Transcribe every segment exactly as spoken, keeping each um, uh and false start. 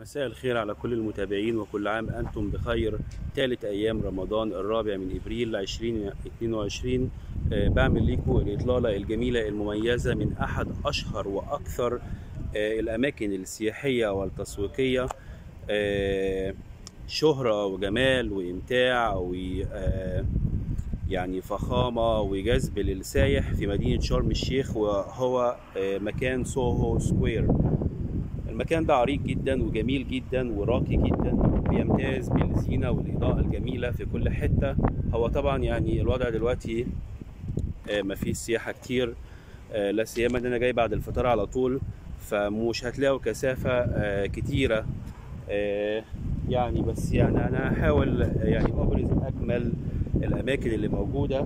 مساء الخير على كل المتابعين، وكل عام أنتم بخير. ثالث أيام رمضان الرابع من إبريل ألفين واثنين وعشرين. آه، بعمل لكم الإطلالة الجميلة المميزة من أحد أشهر وأكثر آه، الأماكن السياحية والتسويقية آه، شهرة وجمال وإمتاع و آه، يعني فخامة وجذب للسايح في مدينة شرم الشيخ، وهو آه، مكان سوهو سكوير. المكان ده عريق جدا وجميل جدا وراقي جدا، بيمتاز بالزينة والإضاءة الجميلة في كل حتة. هو طبعا يعني الوضع دلوقتي مفيش سياحة كتير، لا سيما ان انا جاي بعد الفطار على طول، فمش هتلاقوا كثافة كتيرة يعني. بس يعني انا هحاول يعني ابرز اجمل الاماكن اللي موجودة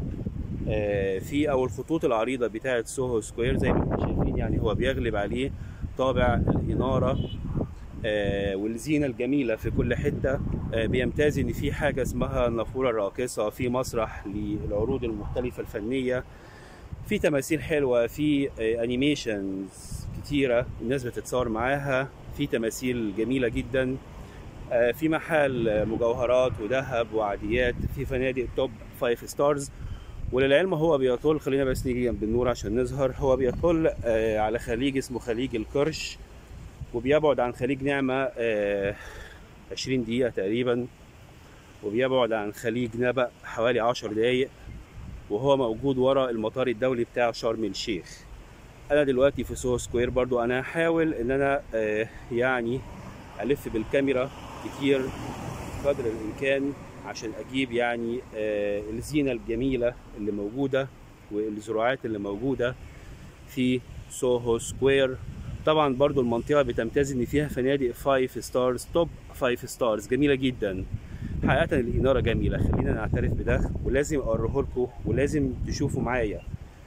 في او الخطوط العريضة بتاعة سوهو سكوير. زي ما انتم شايفين يعني هو بيغلب عليه طابع الإنارة آه والزينة الجميلة في كل حتة. آه بيمتاز إن في حاجة اسمها النافورة الراقصة، في مسرح للعروض المختلفة الفنية، في تماثيل حلوة، في آه أنيميشنز كتيرة الناس بتتصور معاها، في تماثيل جميلة جدا، آه في محل مجوهرات وذهب وعاديات، في فنادق توب فايف ستارز. وللعلم هو بيطل، خلينا بس نيجي جنب النور عشان نظهر، هو بيطل آه على خليج اسمه خليج القرش، وبيبعد عن خليج نعمة آه عشرين دقيقة تقريبا، وبيبعد عن خليج نبأ حوالي عشر دقايق، وهو موجود ورا المطار الدولي بتاع شرم الشيخ. أنا دلوقتي في سوهو سكوير، برضو أنا هحاول إن أنا آه يعني ألف بالكاميرا كتير قدر الإمكان عشان اجيب يعني آه الزينه الجميله اللي موجوده والزراعات اللي موجوده في سوهو سكوير. طبعا برضو المنطقه بتمتاز ان فيها فنادق فايف ستارز، توب فايف ستارز جميله جدا. حقيقه الاناره جميله، خلينا نعترف بده، ولازم اوريه لكم ولازم تشوفوا معايا.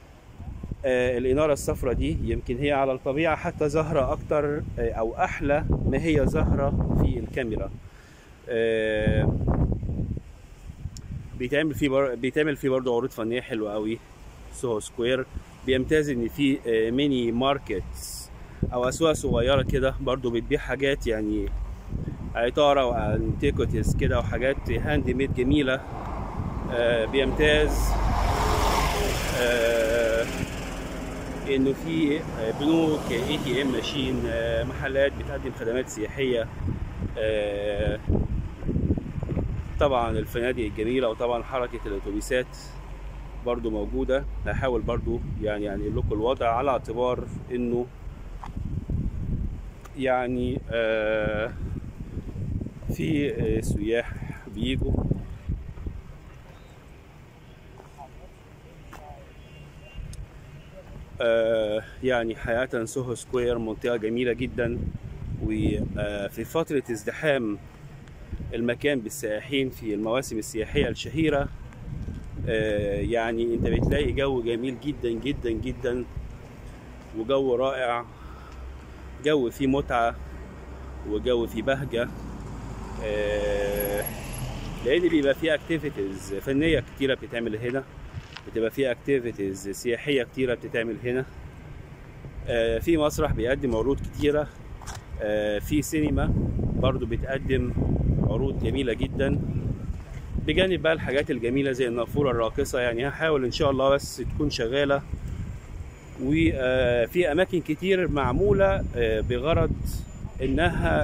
آه الاناره الصفراء دي يمكن هي على الطبيعه حتى ظاهره اكتر آه او احلى ما هي ظاهره في الكاميرا. آه بيتعمل فيه بر... بيتعمل فيه برضه عروض فنيه حلوه قوي. سوهو سكوير بيمتاز ان فيه ميني ماركتس او اسواق صغيره كده برضه بتبيع حاجات يعني عطاره وانتيكوتيز كده وحاجات هاند ميد جميله. آه بيمتاز آه انه في بنوك، اي تي ام ماشين، آه محلات بتقدم خدمات سياحيه، آه طبعا الفنادق الجميله، وطبعا حركه الاتوبيسات برضو موجوده. هحاول برضو يعني يعني اقول لكم الوضع على اعتبار انه يعني آه في آه سياح بيجوا. آه يعني حقيقه سوهو سكوير منطقه جميله جدا، وفي فتره ازدحام المكان بالسائحين في المواسم السياحية الشهيرة آه يعني انت بتلاقي جو جميل جدا جدا جدا، وجو رائع، جو فيه متعة وجو فيه بهجة، آه لان بيبقى فيه اكتيفيتيز فنية كتيرة بتتعمل هنا، بتبقى فيه اكتيفيتيز سياحية كتيرة بتتعمل هنا، آه في مسرح بيقدم عروض كتيرة، آه في سينما برضو بتقدم عروض جميلة جدا، بجانب بقى الحاجات الجميلة زي النافورة الراقصة. يعني هحاول ان شاء الله بس تكون شغالة. وفي اماكن كتير معمولة بغرض انها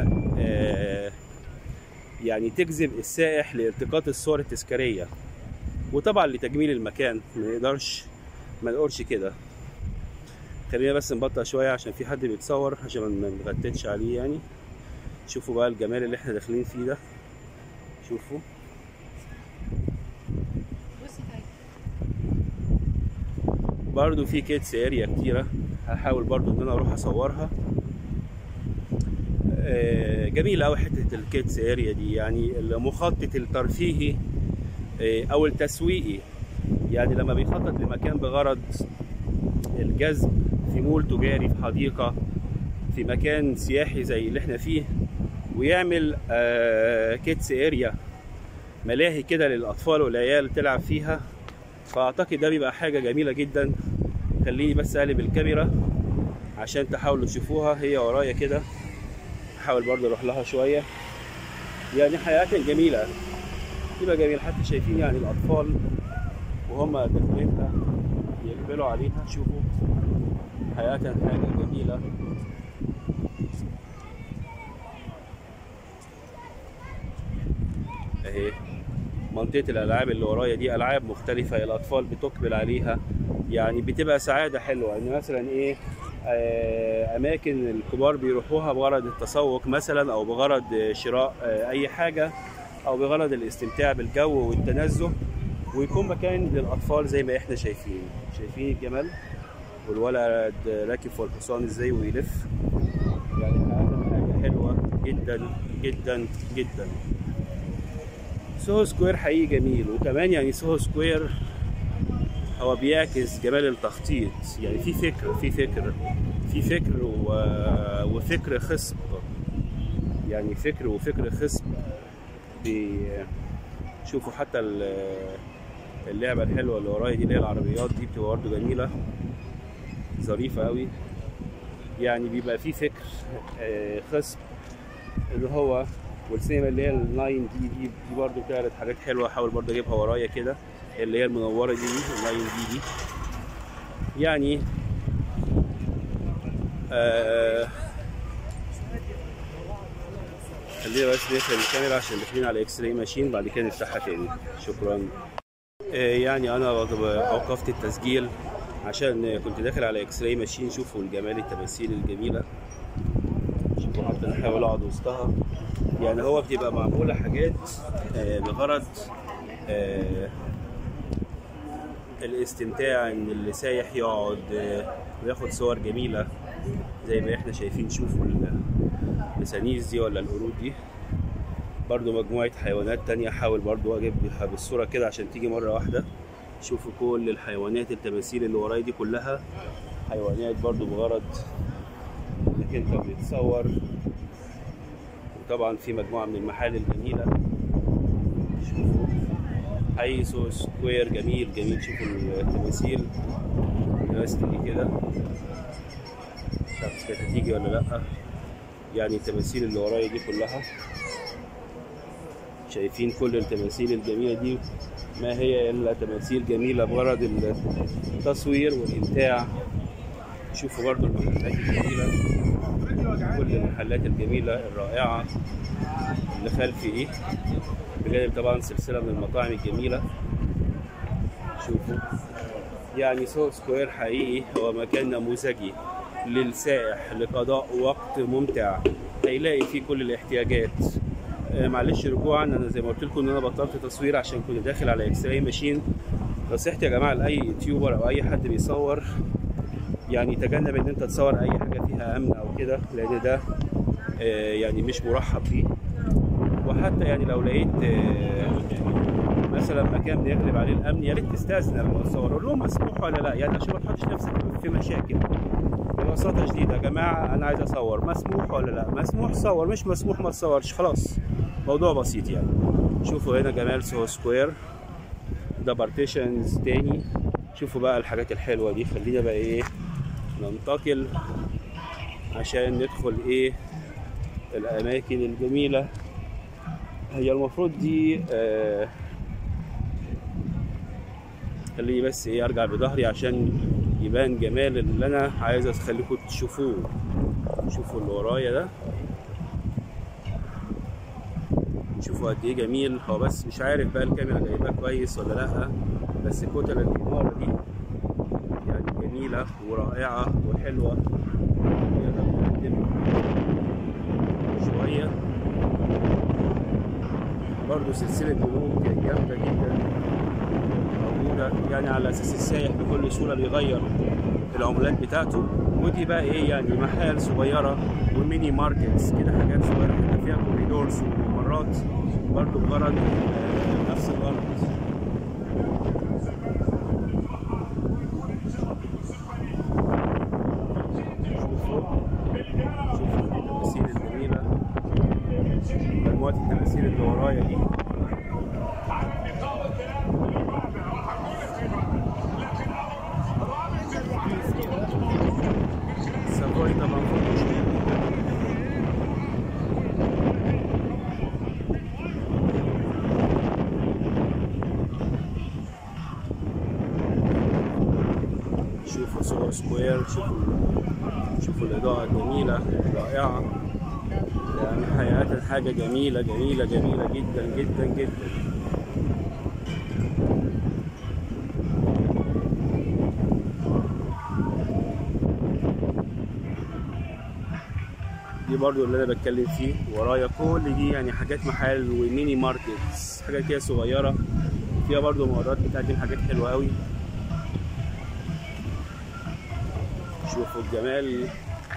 يعني تجذب السائح لالتقاط الصور التذكارية، وطبعا لتجميل المكان. ما نقدرش ما نقولش كده. خلينا بس نبطأ شوية عشان في حد بيتصور عشان ما نغتتش عليه. يعني شوفوا بقى الجمال اللي احنا داخلين فيه ده، شوفوا برضو في كيدز اريا كتيرة، هحاول برضو ان انا اروح اصورها. جميلة اوي حتة الكيدز اريا دي، يعني المخطط الترفيهي او التسويقي، يعني لما بيخطط لمكان بغرض الجذب في مول تجاري، في حديقة، في مكان سياحي زي اللي احنا فيه، ويعمل كيدز اريا، ملاهي كده للاطفال والعيال تلعب فيها، فاعتقد ده بيبقى حاجه جميله جدا. خليني بس اقلب الكاميرا عشان تحاولوا تشوفوها، هي ورايا كده. احاول برضه اروح لها شويه. يعني حياه جميله، تبقى جميل. حتى شايفين يعني الاطفال وهم داخلينها يقبلوا عليها. شوفوا حياه حاجه جميله. اهي منطقة الألعاب اللي ورايا دي ألعاب مختلفة الأطفال بتقبل عليها، يعني بتبقى سعادة حلوة. يعني مثلا إيه، أماكن الكبار بيروحوها بغرض التسوق مثلا، أو بغرض شراء أي حاجة، أو بغرض الاستمتاع بالجو والتنزه، ويكون مكان للأطفال زي ما إحنا شايفين. شايفين الجمال والولد راكب فوق الحصان إزاي ويلف. يعني حاجة حلوة جدا جدا جدا. سوهو سكوير حقيقي جميل. وكمان يعني سوهو سكوير هو بيعكس جمال التخطيط. يعني في فكر في فكر في فكر و... وفكر خصب. يعني فكر وفكر خصب. بيشوفوا حتى اللعبة الحلوة اللي ورايا دي اللي هي العربيات دي، بتبقى برضه جميلة ظريفة قوي. يعني بيبقى في فكر خصب اللي هو. والسينما اللي هي اللاين دي دي دي برضه بتعرض حاجات حلوه. احاول برضه اجيبها ورايا كده، اللي هي المنوره دي اللاين دي دي يعني آه خلينا بس نقفل الكاميرا عشان داخلين على اكس راي ماشين، بعد كده نفتحها تاني. شكرا. آه يعني انا اوقفت التسجيل عشان كنت داخل على اكس راي ماشين. شوفوا الجمال، التماثيل الجميله. شوفوا حتى نحاول اقعد وسطها. يعني هو بتبقى معمولة حاجات بغرض الاستمتاع، ان اللي سايح يقعد وياخد صور جميلة زي ما احنا شايفين. شوفوا اللسانيس دي ولا القرود دي، برضو مجموعة حيوانات تانية. حاول برضو اجيبها بالصورة كده عشان تيجي مرة واحدة. شوفوا كل الحيوانات، التماثيل اللي ورايا دي كلها حيوانات برضو بغرض انك انت بتتصور. طبعا في مجموعة من المحال الجميلة. شوفوا حي سوهو سكوير جميل جميل. شوفوا التماثيل بس دي كده، مش عارف كانت هتيجي ولا لأ. يعني التماثيل اللي ورايا دي كلها، شايفين كل التماثيل الجميلة دي ما هي إلا تماثيل جميلة بغرض التصوير والإمتاع. شوفوا برضو المحلات الجميلة، كل المحلات الجميلة الرائعة اللي خلفي دي، بجانب طبعا سلسلة من المطاعم الجميلة. شوفوا يعني سوهو سكوير حقيقي هو مكان نموذجي للسائح لقضاء وقت ممتع، هيلاقي فيه كل الاحتياجات. آه معلش رجوعا، انا زي ما قلت لكم ان انا بطلت تصوير عشان كنت داخل على اكس راي ماشين. نصيحتي يا جماعة لأي يوتيوبر او اي حد بيصور، يعني تجنب ان انت تصور اي حاجه فيها امن او كده، لان ده آه يعني مش مرحب بيه. وحتى يعني لو لقيت آه مثلا مكان بيغلب عليه الامن، يا ريت تستاذن قبل ما تصور، قول لهم مسموح ولا لا، يعني عشان ما تحطش نفسك في مشاكل. ببساطه شديده يا جماعه انا عايز اصور، مسموح ولا لا؟ مسموح صور، مش مسموح ما تصورش، خلاص موضوع بسيط يعني. شوفوا هنا جمال سوهو سكوير، ده بارتيشنز تاني. شوفوا بقى الحاجات الحلوه دي. خلينا بقى ايه ننتقل عشان ندخل ايه الاماكن الجميله. هي المفروض دي آه خليني بس ايه ارجع بظهري عشان يبان جمال اللي انا عايز اخليكم تشوفوه. شوفوا اللي ورايا ده، شوفوا قد ايه جميل. هو بس مش عارف بقى الكاميرا جايباه كويس ولا لا، بس كتل الاناره دي يعني جميله ورائعه وحلوه. يلا نقدم شويه. برضه سلسله بنوك جامده جدا موجوده، يعني على اساس السائح بكل سهوله بيغير العملات بتاعته. ودي بقى ايه يعني محال صغيره وميني ماركتس كده، حاجات صغيره حتى فيها كوريدورز وممرات برضه بغرض نفس الغرض. التماثيل الجميلة، مجموعة التماثيل اللي ورايا دي سافوي طبعا فوق سكوير. شوفوا شوفوا الإضاءة الجميلة الرائعة، يعني حقيقة حاجة جميلة جميلة جميلة جدا جدا جدا. دي برضو اللي انا بتكلم فيه، ورايا كل دي يعني حاجات محل وميني ماركتس، حاجات كده صغيره فيها برضو مقرات بتقدم حاجات حلوه قوي. شوفوا الجمال.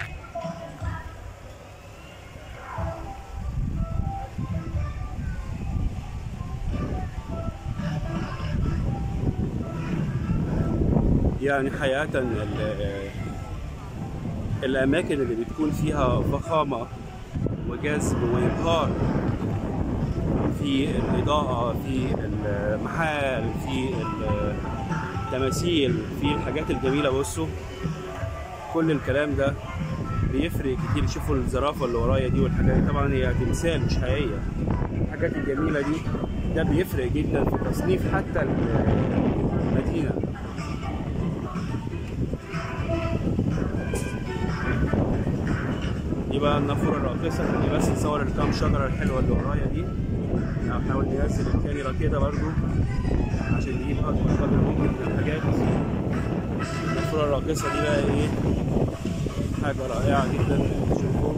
يعني حقيقه الاماكن اللي بتكون فيها فخامه وجذب وابهار في الإضاءة، في المحال، في التماثيل، في الحاجات الجميلة. بصوا كل الكلام ده بيفرق كتير. شوفوا الزرافة اللي ورايا دي والحاجات دي، طبعا هي تمثال مش حقيقية. الحاجات الجميلة دي ده بيفرق جدا في تصنيف حتى المدينة. دي بقى النافورة الراقصة. خليني بس نصور الكام شجرة الحلوة اللي ورايا دي. هحاول ننزل الكاميرا كده برضو عشان نجيب اكبر قدر ممكن من الحاجات. النافورة الراقصة دي بقى ايه، حاجة رائعة جدا. شوفوا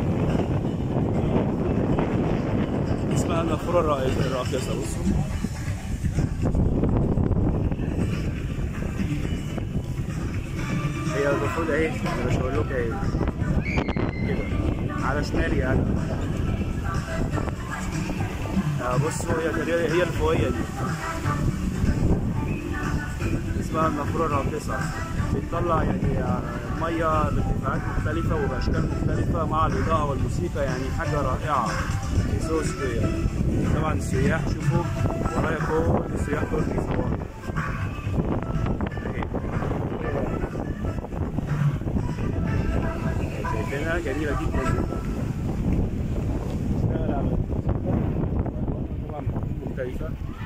اسمها النافورة الراقصة. بصوا هي المفروض اهي، انا بشاور لكم اهي كده على شمالي انا. بصوا هي هي الفوقية دي اسمها النافورة الراقصة. بتطلع يعني مية بارتفاعات مختلفة وبأشكال مختلفة مع الإضاءة والموسيقى، يعني حاجة رائعة في سو سكوير. طبعا السياح شوفوا ورايا كل السياح دول بيصوروا. شايفينها جميلة جدا جدا. طبعا مختلفة.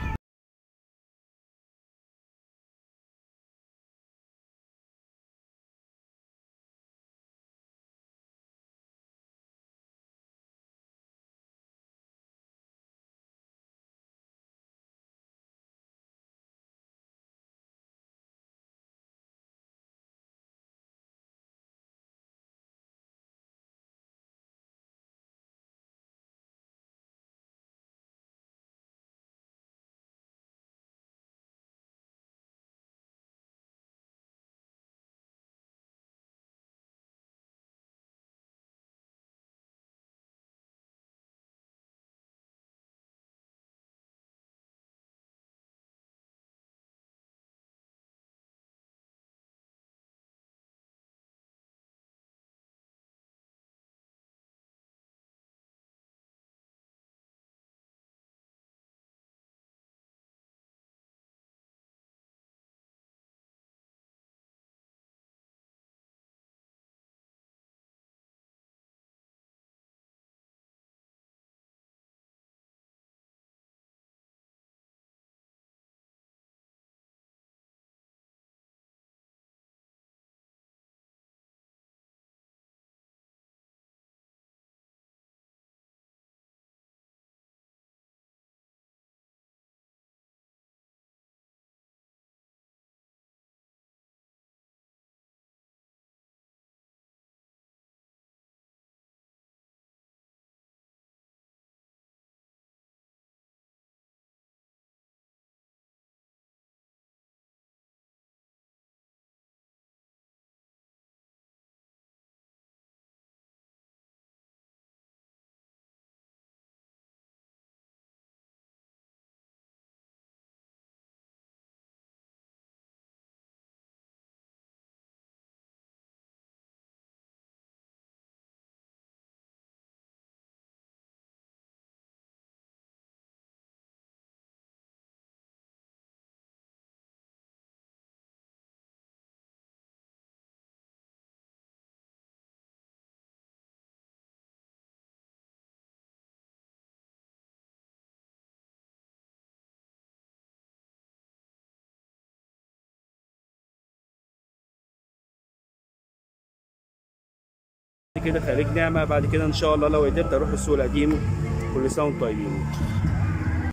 كده خليج نعمه. بعد كده ان شاء الله لو قدرت اروح السوق القديم. كل سنه وانتم طيبين.